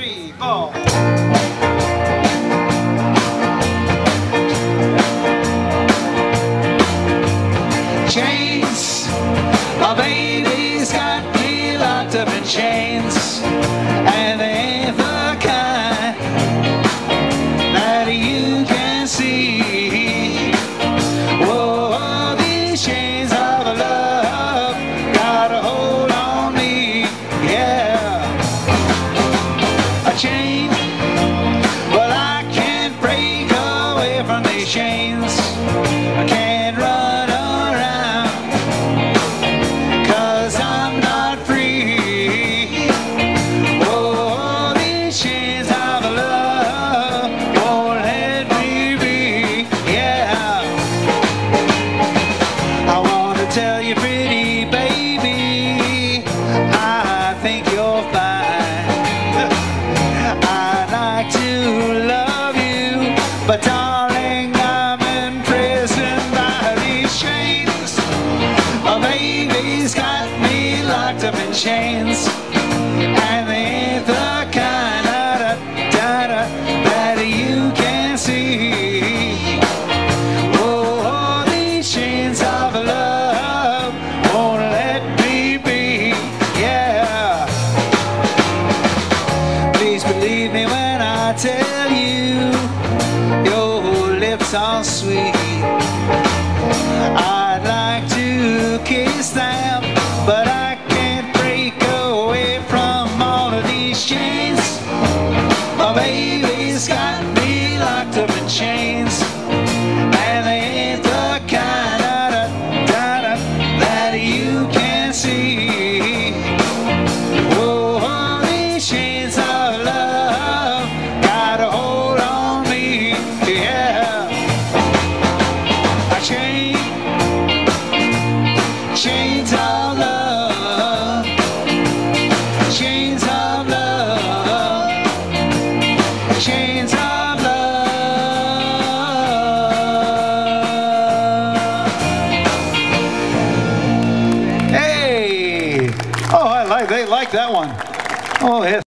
3, 4. Chains, my baby's got me locked up in chains, and they ain't the kind that you can see. Whoa, these chains of love got a hold on me, yeah. A chain, well, I can't break away from these chains. I can't run around, 'cause I'm not free. Oh, these chains of love won't let me be, yeah. I want to tell you, pretty baby, I think you're fine. I'd like to love you, but darling, I'm imprisoned by these chains. My baby's got me locked up in chains, and they ain't the kind that you can see. Oh, these chains of love won't let me be, yeah. Please believe me when I tell you, your lips are sweet. I'd like to kiss them, but I can't break away from all of these chains. My baby's got me locked up in chains, and they ain't the kind that you can see. Oh, these chains of love got a hold on me, yeah. A chain, chains of love, chains of love, chains of love. Hey! Oh, they like that one. Oh, yes.